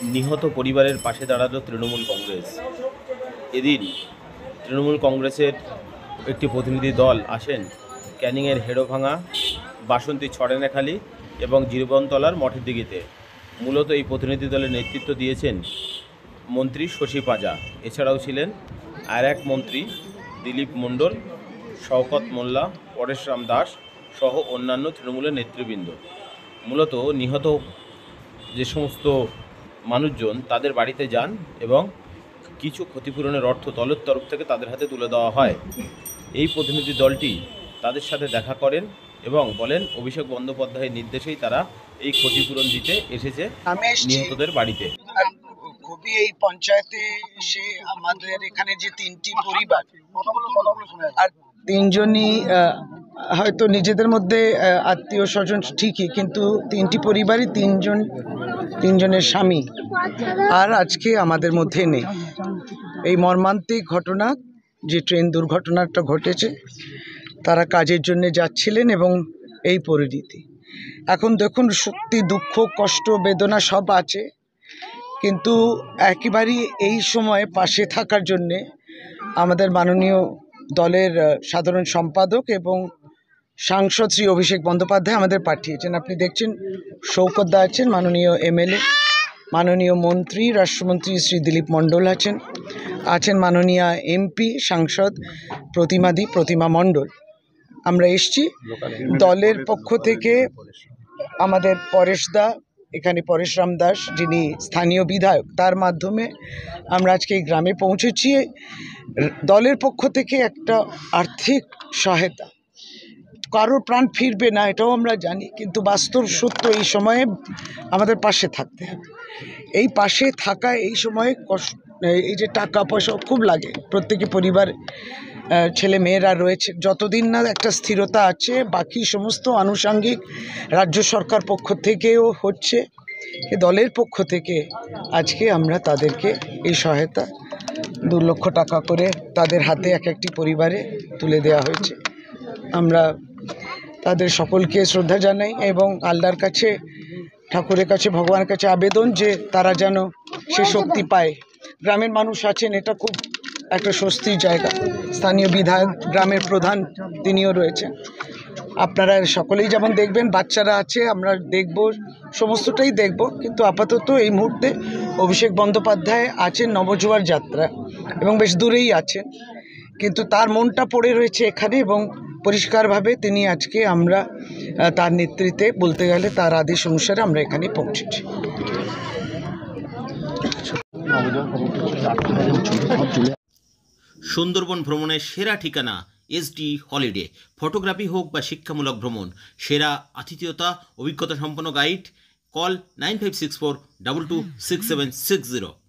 নিহত পরিবারের পাশে দাঁড়ালো তৃণমূল কংগ্রেস। এদিন তৃণমূল কংগ্রেসের একটি প্রতিনিধি দল আসেন ক্যানিংয়ের হেড়োভাঙা, বাসন্তী ছড়েনাখালী এবং জীবনতলার মঠের দিঘিতে। মূলত এই প্রতিনিধি দলের নেতৃত্ব দিয়েছেন মন্ত্রী শশী পাঁজা। এছাড়াও ছিলেন আর এক মন্ত্রী দিলীপ মণ্ডল, শওকত মোল্লা, পরেশরাম দাস সহ অন্যান্য তৃণমূলের নেতৃবৃন্দ। মূলত নিহত যে সমস্ত মানুষজন তাদের বাড়িতে যান এবং কিছু ক্ষতিপূরণের অর্থ দলের তরফ থেকে তাদের হাতে তুলে দেওয়া হয়। এই প্রতিনিধি দলটি তাদের সাথে দেখা করেন এবং বলেন অভিষেক বন্দ্যোপাধ্যায়ের নির্দেশেই তারা এই ক্ষতিপূরণ দিতে এসেছে নিহতদের বাড়িতে। খুবই এই পঞ্চায়েতে এসে আমাদের এখানে যে তিনটি পরিবার, আর তিনজনই হয়তো নিজেদের মধ্যে আত্মীয় স্বজন ঠিকই, কিন্তু তিনটি পরিবারই তিনজনের স্বামী আর আজকে আমাদের মধ্যে নেই। এই মর্মান্তিক ঘটনা, যে ট্রেন দুর্ঘটনাটা ঘটেছে, তারা কাজের জন্য যাচ্ছিলেন এবং এই পরিণতি। এখন দেখুন, সত্যি দুঃখ, কষ্ট, বেদনা সব আছে, কিন্তু একেবারেই এই সময় পাশে থাকার জন্যে আমাদের মাননীয় দলের সাধারণ সম্পাদক এবং সাংসদ শ্রী অভিষেক বন্দ্যোপাধ্যায় আমাদের পাঠিয়েছেন। আপনি দেখছেন শওকত দা আছেন, মাননীয় এমএলএ, মাননীয় মন্ত্রী রাষ্ট্রমন্ত্রী শ্রী দিলীপ মণ্ডল আছেন মাননীয় এমপি সাংসদ প্রতিমা মণ্ডল। আমরা এসছি দলের পক্ষ থেকে। আমাদের পরেশদা, এখানে পরেশরাম দাস যিনি স্থানীয় বিধায়ক, তার মাধ্যমে আমরা আজকে এই গ্রামে পৌঁছেছি। দলের পক্ষ থেকে একটা আর্থিক সহায়তা, কারোর প্রাণ ফিরবে না এটাও আমরা জানি, কিন্তু বাস্তব সত্য এই সময়ে আমাদের পাশে থাকতে হবে। এই পাশে থাকা এই সময়ে এই যে টাকা পয়সা খুব লাগে, প্রত্যেকে পরিবার ছেলে মেয়েরা রয়েছে, যতদিন না একটা স্থিরতা আছে, বাকি সমস্ত আনুষঙ্গিক রাজ্য সরকার পক্ষ থেকেও হচ্ছে, দলের পক্ষ থেকে আজকে আমরা তাদেরকে এই সহায়তা 2 লক্ষ টাকা করে তাদের হাতে এক একটি পরিবারে তুলে দেওয়া হয়েছে। আমরা তাদের সকলকে শ্রদ্ধা জানাই এবং আল্লাহর কাছে, ঠাকুরের কাছে, ভগবানের কাছে আবেদন যে তারা যেন সে শক্তি পায়। গ্রামের মানুষ আছেন, এটা খুব একটা স্বস্তির জায়গা। স্থানীয় বিধায়ক, গ্রামের প্রধান, তিনিও রয়েছেন। আপনারা সকলেই যেমন দেখবেন, বাচ্চারা আছে, আমরা দেখব, সমস্তটাই দেখব, কিন্তু আপাতত এই মুহূর্তে অভিষেক বন্দ্যোপাধ্যায় আছেন নবজোয়ার যাত্রা এবং বেশ দূরেই আছেন, কিন্তু তার মনটা পড়ে রয়েছে এখানে এবং পরিষ্কারভাবে তিনি আজকে, আমরা তার নেতৃত্বে, বলতে গেলে তার আদেশ অনুসারে আমরা এখানে পৌঁছেছি। সুন্দরবন ভ্রমণের সেরা ঠিকানা এসডি হলিডে। ফটোগ্রাফি হোক বা শিক্ষামূলক ভ্রমণ, সেরা আতিথেয়তা, অভিজ্ঞতা সম্পন্ন গাইড। কল 9564226760।